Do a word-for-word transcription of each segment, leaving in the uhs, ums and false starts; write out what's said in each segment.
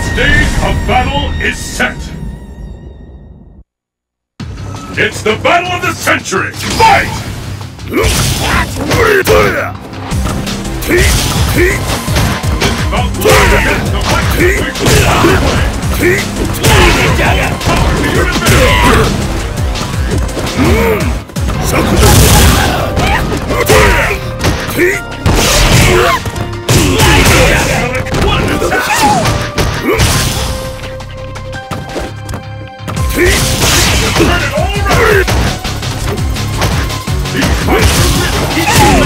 stage of battle is set! It's the battle of the century! Fight! This bout will be against the fight quickly on the way! Power to your advantage! What an attack! Turn it all around! These fights are really equal!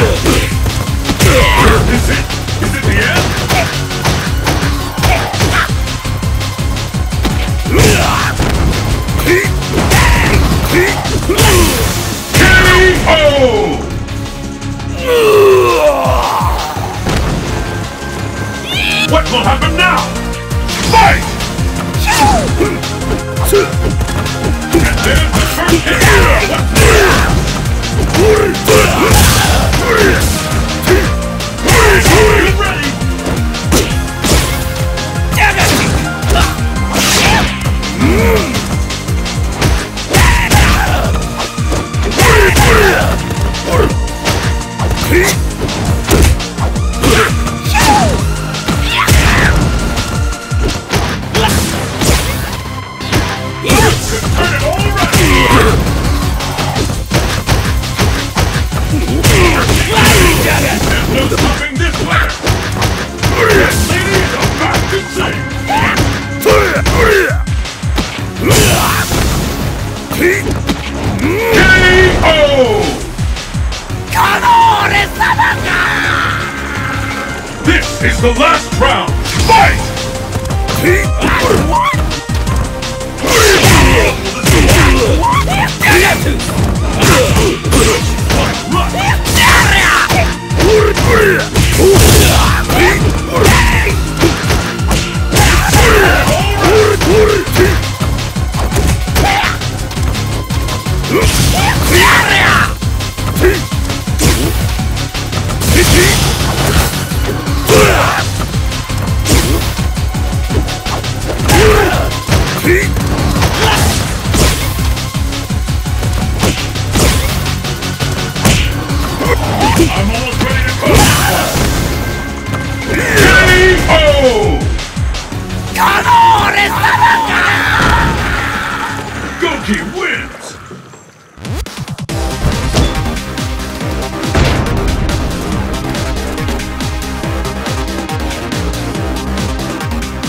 Is it? Is it the end? K O! What will happen now? Fight! And there's the first hit! What's next? Get ready!